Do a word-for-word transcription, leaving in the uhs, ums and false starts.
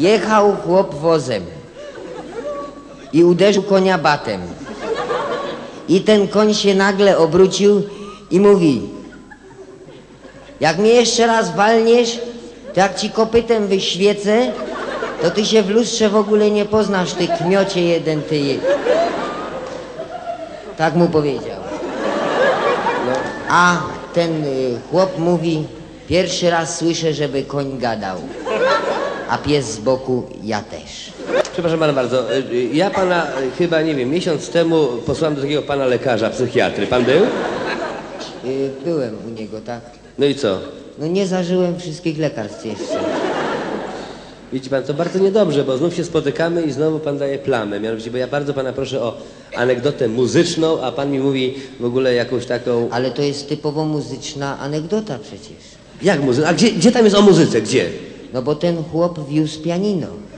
Jechał chłop wozem i uderzył konia batem. I ten koń się nagle obrócił i mówi: jak mnie jeszcze raz walniesz, to jak ci kopytem wyświecę, to ty się w lustrze w ogóle nie poznasz, ty kmiocie jeden, ty je... Tak mu powiedział. No, a ten y, chłop mówi: pierwszy raz słyszę, żeby koń gadał. A pies z boku: ja też. Przepraszam pana bardzo, ja pana chyba, nie wiem, miesiąc temu posłałem do takiego pana lekarza, psychiatry. Pan był? Y, byłem u niego, tak. No i co? No nie zażyłem wszystkich lekarstw jeszcze. Widzi pan, to bardzo niedobrze, bo znów się spotykamy i znowu pan daje plamę. Mianowicie, bo ja bardzo pana proszę o anegdotę muzyczną, a pan mi mówi w ogóle jakąś taką... Ale to jest typowo muzyczna anegdota przecież. Jak muzyka? A gdzie, gdzie tam jest o muzyce? Gdzie? No bo ten chłop wiózł pianino.